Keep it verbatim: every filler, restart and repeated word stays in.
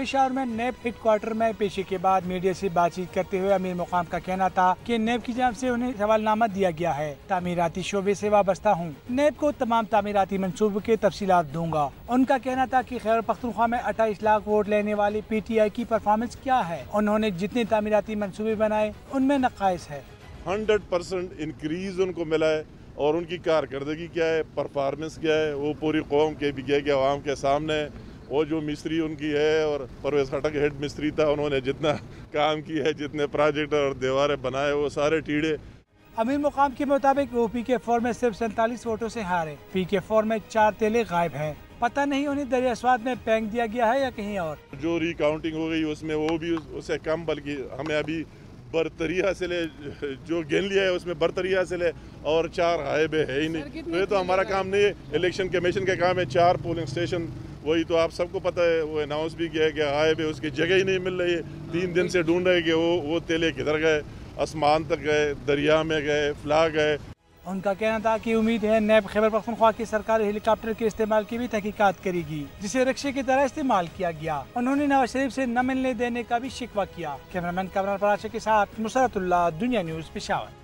पेशावर में नेब head quarter में पेशी के बाद मीडिया से बातचीत करते हुए अमीर मुकाम का कहना था कि नेब की जानिब से उन्हें सवालनामा दिया गया है। तामीराती शोबे से वाबस्ता हूँ, नेब को तमाम तामीराती मंसूबों के तफसीलात दूंगा। उनका कहना था कि खैबर पख्तूनख्वा में अट्ठाईस लाख वोट लेने वाली पी टी आई की परफॉर्मेंस क्या है। उन्होंने जितने तामीराती मंसूबे बनाए उनमें नकाइस है। हंड्रेड परसेंट इंक्रीज उनको मिला है और उनकी कारकर्दगी क्या है, परफॉर्मेंस क्या है, वो पूरी कौम के भी के आवाम के सामने है। वो जो मिस्त्री उनकी है और परवेज खटक हेड मिस्त्री था, उन्होंने जितना काम किया है, जितने प्रोजेक्ट और दीवारें बनाए, वो सारे टीड़े। अमीर मुकाम के मुताबिक वो पी के फोर में सिर्फ सैंतालीस वोटों से हारे। पी के फोर में चार तेले गायब हैं। पता नहीं उन्हें दरिया स्वाद में पैंग दिया गया है या कहीं और। जो रिकाउंटिंग हो गई उसमें वो भी उससे कम, बल्कि हमें अभी बरतरी हासिल है, जो गिन लिया है उसमें बरतरी हासिल है और चार गायब है ही नहीं। तो ये तो हमारा काम नहीं है, इलेक्शन कमीशन का काम है। चार पोलिंग स्टेशन, वही तो आप सबको पता है, वो अनाउंस भी किया है कि गायब है, उसकी जगह ही नहीं मिल रही है। तीन दिन से ढूंढ रहे कि वो वो तेले किधर गए, आसमान तक गए, दरिया में गए, फला गए। उनका कहना था कि उम्मीद है नेब खैबर पख्तूनख्वा की सरकारी हेलीकॉप्टर के इस्तेमाल की भी तहकीकात करेगी, जिसे रिक्शे की तरह इस्तेमाल किया गया। उन्होंने नवाज शरीफ से न मिलने देने का भी शिकवा किया। कैमरामैन कमरान फराशे के साथ मुसरतुल्लाह, दुनिया न्यूज़, पेशावर।